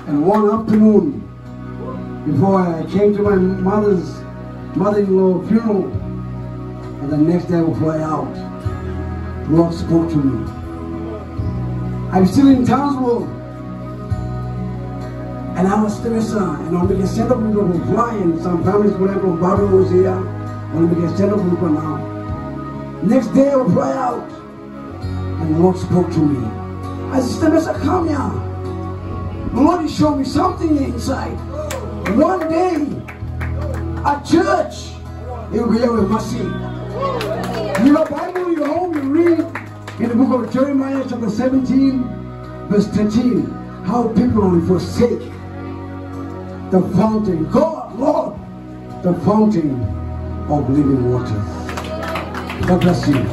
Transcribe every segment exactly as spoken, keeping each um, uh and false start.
And one afternoon, before I came to my mother's mother-in-law funeral, and the next day I will fly out, the Lord spoke to me. I'm still in Townsville, and I was stressed, and I'm going to send up people to fly, and some families went from Barbara was here, and I'm going to send up people now. Next day I will fly out, and the Lord spoke to me. I said, Mister come here. The Lord showed me something inside. One day, at church, it will be here with mercy. You have Bible in your home, you read in the book of Jeremiah chapter seventeen, verse thirteen, how people forsake the fountain, God, Lord, the fountain of living water. God bless you.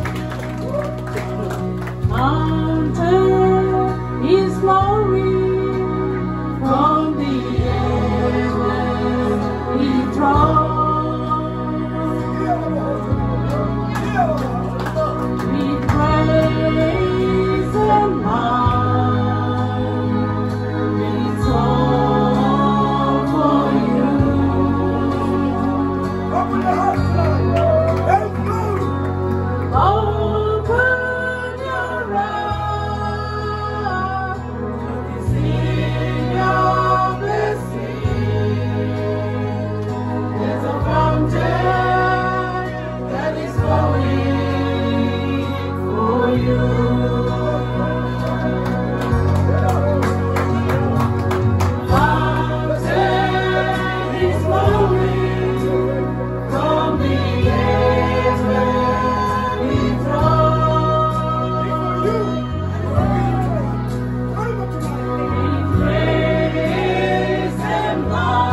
Fountain is flowing from the heaven, He draws. We praise and might, it's all for you. Open the heart, let's go. Open your eyes to receive your blessing. There's a fountain that is flowing for you. Fountain is flowing from the heavenly throne. We praise and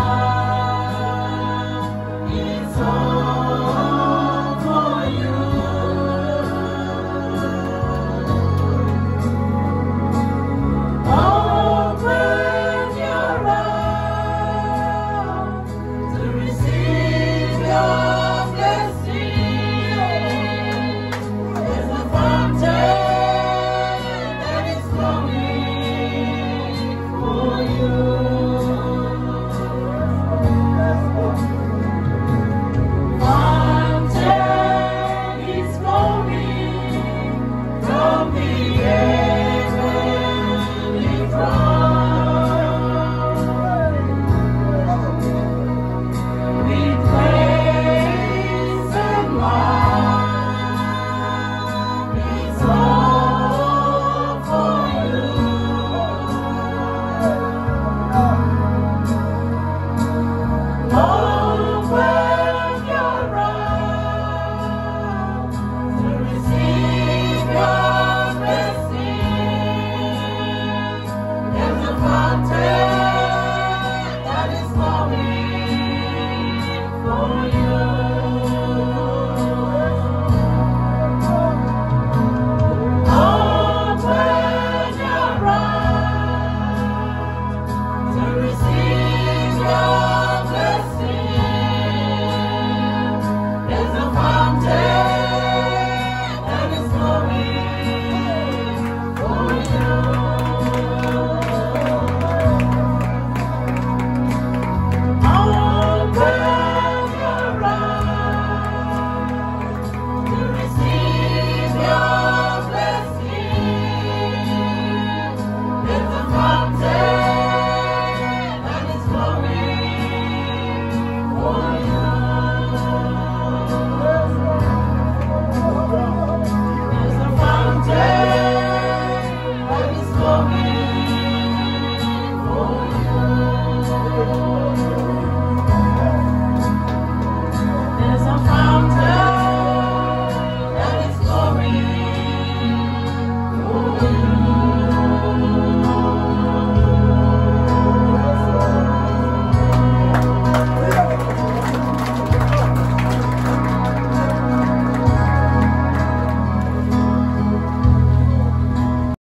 love, it's all for you. Open your eyes to receive your blessing. There's a fountain that is flowing for you. Fountain is flowing from the heavenly throne. We praise and love, it's all for you. Open your eyes to receive your blessing. There's a fountain